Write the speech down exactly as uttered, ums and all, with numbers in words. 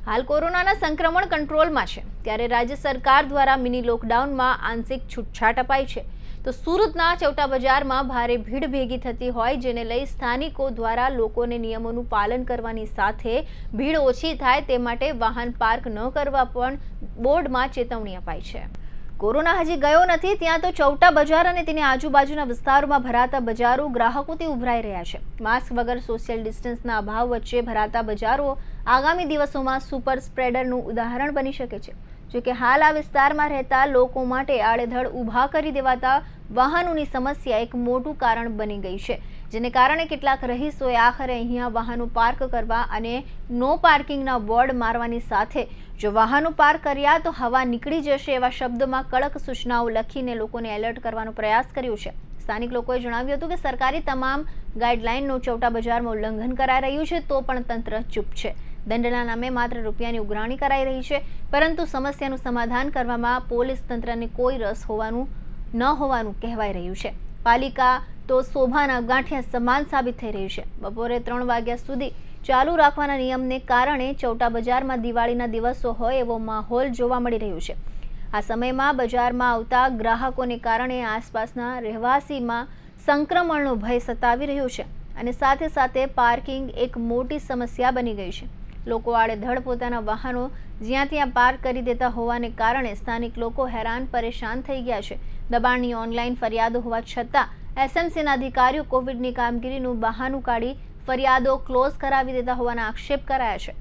હાલ કોરોનાના સંક્રમણ કંટ્રોલમાં છે, ત્યારે રાજ્ય સરકાર દ્વારા મિની લોકડાઉનમાં આંશિક છૂટછાટ અપાઈ છે. તો સુરતના ચૌટા બજારમાં ભારે ભીડ ભેગી થતી હોય, જેને લઈ સ્થાનિકો દ્વારા લોકોને નિયમોનું પાલન કરવાની સાથે ભીડ ઓછી થાય તે માટે વાહન પાર્ક ન કરવા પણ બોર્ડમાં ચેતવણી અપાઈ છે. કોરોના હજી ગયો નથી, ત્યાં તો ચૌટા બજાર અને તેની આજુબાજુના વિસ્તારોમાં ભરાતા બજારો ગ્રાહકોથી ઉભરાઈ રહ્યા છે. માસ્ક વગર સોશિયલ ડિસ્ટન્સના અભાવ વચ્ચે ભરાતા બજારો આગામી દિવસોમાં સુપર સ્પ્રેડરનું ઉદાહરણ બની શકે છે. જો કે હાલ આ વિસ્તારમાં રહેતા લોકો માટે આડેધડ ઊભા કરી દેવાતા વાહનોની સમસ્યા એક મોટું કારણ બની ગઈ છે, જેને કારણે કેટલાક રહીશોએ આખરે અહીંયા વાહનો પાર્ક કરવા અને નો પાર્કિંગના બોર્ડ મારવાની સાથે જો વાહનો પાર્ક કર્યા તો હવા નીકળી જશે એવા શબ્દોમાં કડક સૂચનાઓ લખીને લોકોને એલર્ટ કરવાનો પ્રયાસ કર્યો છે. સ્થાનિક લોકોએ જણાવ્યું હતું કે સરકારી તમામ ગાઈડલાઇનનું ચૌટા બજારમાં ઉલ્લંઘન કરાઈ રહ્યું છે, તો પણ તંત્ર ચૂપ છે. દંડના નામે માત્ર રૂપિયાની ઉઘરાણી કરાઈ રહી છે, પરંતુ સમસ્યાનું સમાધાન કરવામાં પોલીસ તંત્રને કોઈ રસ હોવાનું ન હોવાનું કહેવાઈ રહ્યું છે. પાલિકા તો શોભાના ગાંઠિયા સમાન સાબિત થઈ રહ્યું છે. બપોરે ત્રણ વાગ્યા સુધી ચાલુ રાખવાના નિયમને કારણે ચૌટા બજારમાં દિવાળીના દિવસો હોય એવો માહોલ જોવા મળી રહ્યો છે. આ સમયમાં બજારમાં આવતા ગ્રાહકોને કારણે આસપાસના રહેવાસીમાં સંક્રમણનો ભય સતાવી રહ્યો છે અને સાથે સાથે પાર્કિંગ એક મોટી સમસ્યા બની ગઈ છે. લોકો આડેધડ પોતાના વાહનો જ્યાં ત્યાં પાર્ક કરી દેતા હોવાને કારણે સ્થાનિક લોકો હેરાન પરેશાન થઈ ગયા છે. દબાણની ઓનલાઈન ફરિયાદો હોવા છતાં એસએમસીના અધિકારીઓ કોવિડની કામગીરીનું બહાનું કાઢી ફરિયાદો ક્લોઝ કરાવી દેતા હોવાના આક્ષેપ કરાયા છે.